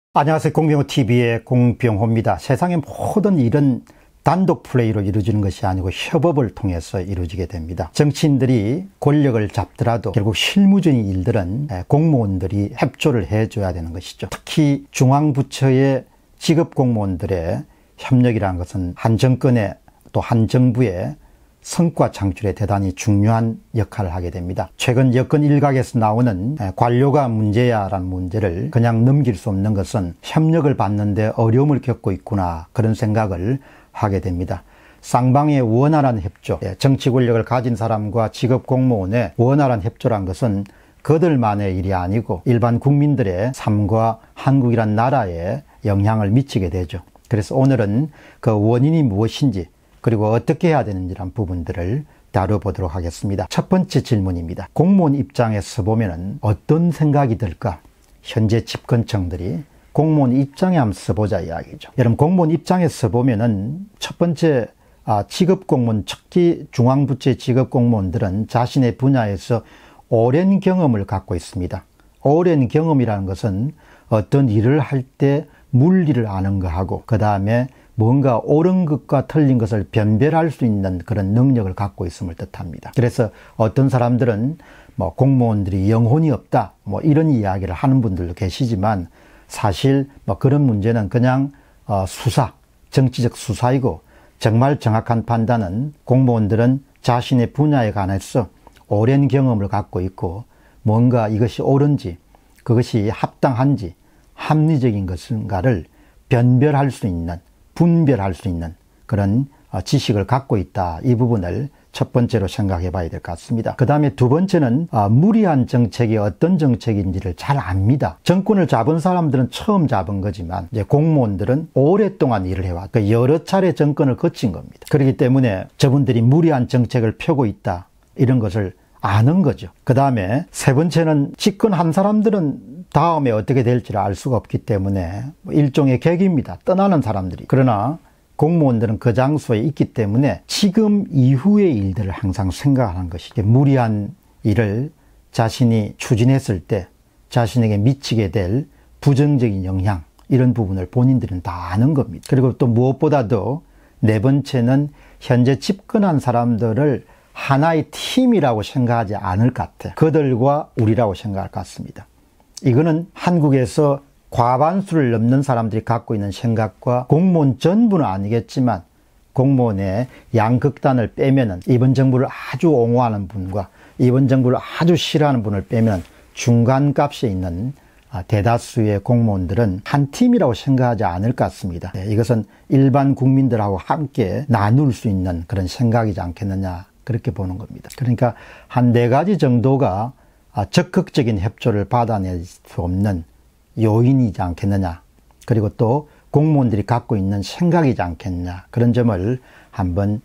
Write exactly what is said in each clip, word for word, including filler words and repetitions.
안녕하세요. 공병호티비의 공병호입니다. 세상의 모든 일은 단독 플레이로 이루어지는 것이 아니고 협업을 통해서 이루어지게 됩니다. 정치인들이 권력을 잡더라도 결국 실무적인 일들은 공무원들이 협조를 해줘야 되는 것이죠. 특히 중앙부처의 직업공무원들의 협력이라는 것은 한 정권의 또 한 정부의 성과 창출에 대단히 중요한 역할을 하게 됩니다. 최근 여권 일각에서 나오는 관료가 문제야라는 문제를 그냥 넘길 수 없는 것은 협력을 받는데 어려움을 겪고 있구나, 그런 생각을 하게 됩니다. 쌍방의 원활한 협조, 정치 권력을 가진 사람과 직업 공무원의 원활한 협조란 것은 그들만의 일이 아니고 일반 국민들의 삶과 한국이란 나라에 영향을 미치게 되죠. 그래서 오늘은 그 원인이 무엇인지, 그리고 어떻게 해야 되는지란 부분들을 다뤄보도록 하겠습니다. 첫 번째 질문입니다. 공무원 입장에서 보면은 어떤 생각이 들까? 현재 집권청들이 공무원 입장에 한번 써보자 이야기죠. 여러분, 공무원 입장에서 보면은 첫 번째 아, 직업공무원, 특히 중앙부처의 직업공무원들은 자신의 분야에서 오랜 경험을 갖고 있습니다. 오랜 경험이라는 것은 어떤 일을 할 때 물리를 아는 거하고, 그 다음에 뭔가 옳은 것과 틀린 것을 변별할 수 있는 그런 능력을 갖고 있음을 뜻합니다. 그래서 어떤 사람들은 뭐 공무원들이 영혼이 없다, 뭐 이런 이야기를 하는 분들도 계시지만, 사실 뭐 그런 문제는 그냥 어 수사, 정치적 수사이고, 정말 정확한 판단은 공무원들은 자신의 분야에 관해서 오랜 경험을 갖고 있고, 뭔가 이것이 옳은지, 그것이 합당한지, 합리적인 것인가를 변별할 수 있는, 분별할 수 있는 그런 지식을 갖고 있다. 이 부분을 첫 번째로 생각해 봐야 될 것 같습니다. 그 다음에 두 번째는 무리한 정책이 어떤 정책인지를 잘 압니다. 정권을 잡은 사람들은 처음 잡은 거지만, 이제 공무원들은 오랫동안 일을 해왔고 여러 차례 정권을 거친 겁니다. 그렇기 때문에 저분들이 무리한 정책을 펴고 있다, 이런 것을 아는 거죠. 그 다음에 세 번째는 집권한 사람들은 다음에 어떻게 될지를 알 수가 없기 때문에 일종의 객입니다. 떠나는 사람들이. 그러나 공무원들은 그 장소에 있기 때문에 지금 이후의 일들을 항상 생각하는 것이죠. 무리한 일을 자신이 추진했을 때 자신에게 미치게 될 부정적인 영향, 이런 부분을 본인들은 다 아는 겁니다. 그리고 또 무엇보다도 네 번째는 현재 집권한 사람들을 하나의 팀이라고 생각하지 않을 것 같아요. 그들과 우리라고 생각할 것 같습니다. 이거는 한국에서 과반수를 넘는 사람들이 갖고 있는 생각과, 공무원 전부는 아니겠지만 공무원의 양극단을 빼면은 이번 정부를 아주 옹호하는 분과 이번 정부를 아주 싫어하는 분을 빼면 중간값에 있는 대다수의 공무원들은 한 팀이라고 생각하지 않을 것 같습니다. 이것은 일반 국민들하고 함께 나눌 수 있는 그런 생각이지 않겠느냐, 그렇게 보는 겁니다. 그러니까 한 네 가지 정도가 적극적인 협조를 받아낼 수 없는 요인이지 않겠느냐, 그리고 또 공무원들이 갖고 있는 생각이지 않겠느냐, 그런 점을 한번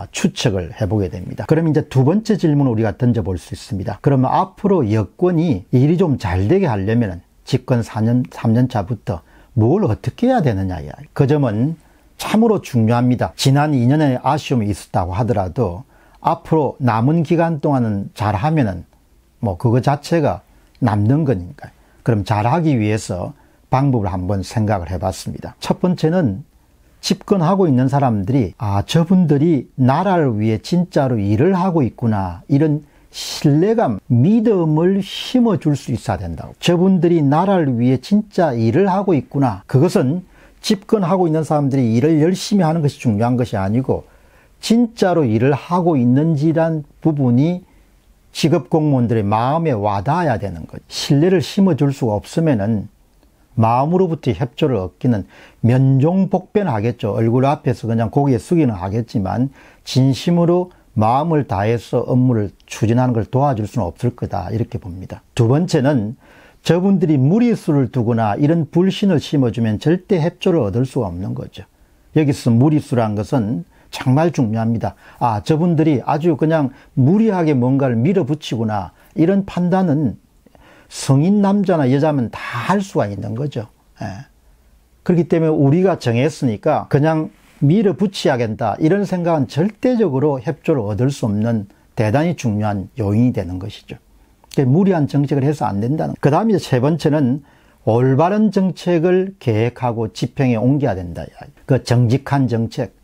추측을 해보게 됩니다. 그럼 이제 두 번째 질문을 우리가 던져볼 수 있습니다. 그러면 앞으로 여권이 일이 좀 잘 되게 하려면 집권 사 년, 삼 년 차부터 뭘 어떻게 해야 되느냐, 그 점은 참으로 중요합니다. 지난 이 년의 아쉬움이 있었다고 하더라도 앞으로 남은 기간 동안은 잘하면은 뭐 그거 자체가 남는 거니까요. 그럼 잘하기 위해서 방법을 한번 생각을 해봤습니다. 첫 번째는 집권하고 있는 사람들이 아, 저분들이 나라를 위해 진짜로 일을 하고 있구나, 이런 신뢰감, 믿음을 심어줄 수 있어야 된다고. 저분들이 나라를 위해 진짜 일을 하고 있구나. 그것은 집권하고 있는 사람들이 일을 열심히 하는 것이 중요한 것이 아니고, 진짜로 일을 하고 있는지란 부분이 직업 공무원들의 마음에 와닿아야 되는 거죠. 신뢰를 심어줄 수가 없으면은 마음으로부터 협조를 얻기는 면종복변하겠죠. 얼굴 앞에서 그냥 고개 숙이는 하겠지만 진심으로 마음을 다해서 업무를 추진하는 걸 도와줄 수는 없을 거다, 이렇게 봅니다. 두 번째는 저분들이 무리수를 두거나 이런 불신을 심어주면 절대 협조를 얻을 수가 없는 거죠. 여기서 무리수란 것은 정말 중요합니다. 아, 저분들이 아주 그냥 무리하게 뭔가를 밀어붙이구나, 이런 판단은 성인 남자나 여자면 다 할 수가 있는 거죠. 예. 그렇기 때문에 우리가 정했으니까 그냥 밀어붙여야겠다, 이런 생각은 절대적으로 협조를 얻을 수 없는 대단히 중요한 요인이 되는 것이죠. 무리한 정책을 해서 안 된다는. 그 다음에 세 번째는 올바른 정책을 계획하고 집행에 옮겨야 된다. 그 정직한 정책,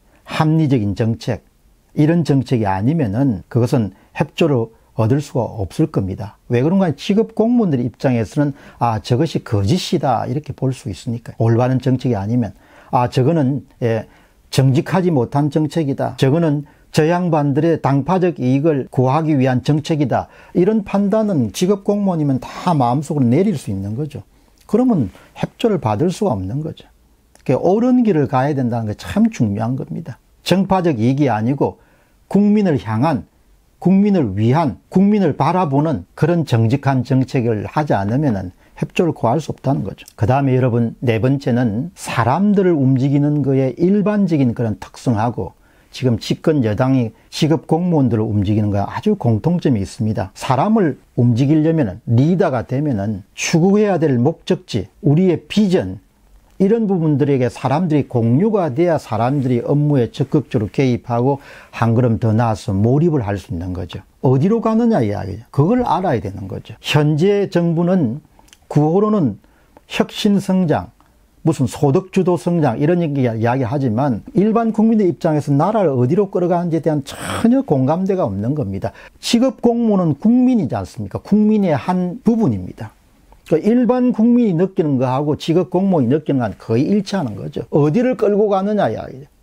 합리적인 정책, 이런 정책이 아니면은 그것은 협조를 얻을 수가 없을 겁니다. 왜 그런가? 직업 공무원들 입장에서는 아, 저것이 거짓이다 이렇게 볼 수 있으니까. 올바른 정책이 아니면 아, 저거는 예, 정직하지 못한 정책이다. 저거는 저 양반들의 당파적 이익을 구하기 위한 정책이다. 이런 판단은 직업 공무원이면 다 마음속으로 내릴 수 있는 거죠. 그러면 협조를 받을 수가 없는 거죠. 그러니까 옳은 길을 가야 된다는 게 참 중요한 겁니다. 정파적 이익이 아니고 국민을 향한, 국민을 위한, 국민을 바라보는 그런 정직한 정책을 하지 않으면 협조를 구할 수 없다는 거죠. 그 다음에 여러분, 네 번째는 사람들을 움직이는 거에 일반적인 그런 특성하고 지금 집권 여당이 직업 공무원들을 움직이는 거에 아주 공통점이 있습니다. 사람을 움직이려면, 리더가 되면은 추구해야 될 목적지, 우리의 비전, 이런 부분들에게 사람들이 공유가 돼야 사람들이 업무에 적극적으로 개입하고 한 걸음 더 나아서 몰입을 할 수 있는 거죠. 어디로 가느냐 이야기죠. 그걸 알아야 되는 거죠. 현재 정부는 구호로는 혁신성장, 무슨 소득주도 성장 이런 얘기 이야기하지만 일반 국민의 입장에서 나라를 어디로 끌어가는지에 대한 전혀 공감대가 없는 겁니다. 직업 공무원은 국민이지 않습니까? 국민의 한 부분입니다. 그러니까 일반 국민이 느끼는 거하고 직업 공무원이 느끼는 건 거의 일치하는 거죠. 어디를 끌고 가느냐에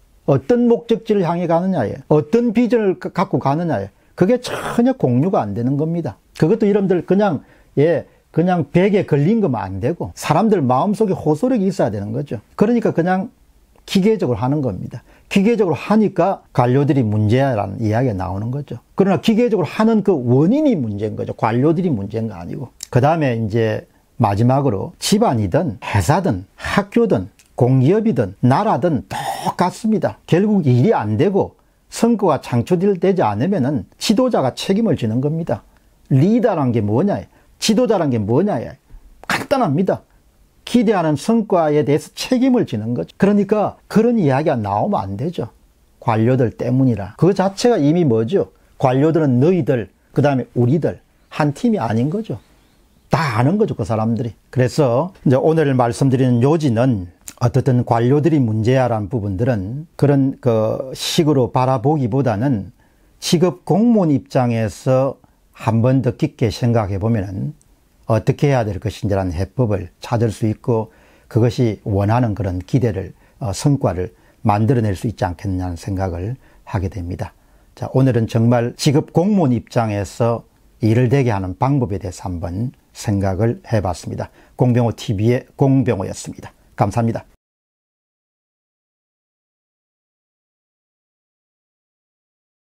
어떤 목적지를 향해 가느냐에 어떤 비전을 갖고 가느냐에 그게 전혀 공유가 안 되는 겁니다. 그것도 여러분들 그냥 예 그냥 벽에 걸린 거면 안 되고 사람들 마음속에 호소력이 있어야 되는 거죠. 그러니까 그냥 기계적으로 하는 겁니다. 기계적으로 하니까 관료들이 문제야라는 이야기가 나오는 거죠. 그러나 기계적으로 하는 그 원인이 문제인 거죠. 관료들이 문제인 거 아니고. 그 다음에 이제 마지막으로 집안이든 회사든 학교든 공기업이든 나라든 똑같습니다. 결국 일이 안 되고 성과가 창출되지 않으면은 지도자가 책임을 지는 겁니다. 리더란 게 뭐냐? 지도자란 게 뭐냐? 간단합니다. 기대하는 성과에 대해서 책임을 지는 거죠. 그러니까 그런 이야기가 나오면 안 되죠. 관료들 때문이라. 그 자체가 이미 뭐죠? 관료들은 너희들, 그 다음에 우리들, 한 팀이 아닌 거죠. 다 아는 거죠, 그 사람들이. 그래서 이제 오늘 말씀드리는 요지는 어떻든 관료들이 문제야라는 부분들은 그런 그 식으로 바라보기보다는 직업 공무원 입장에서 한 번 더 깊게 생각해 보면은 어떻게 해야 될 것인지라는 해법을 찾을 수 있고 그것이 원하는 그런 기대를, 어, 성과를 만들어낼 수 있지 않겠느냐는 생각을 하게 됩니다. 자, 오늘은 정말 직업 공무원 입장에서 일을 되게 하는 방법에 대해서 한번 생각을 해봤습니다. 공병호 티비의 공병호였습니다. 감사합니다.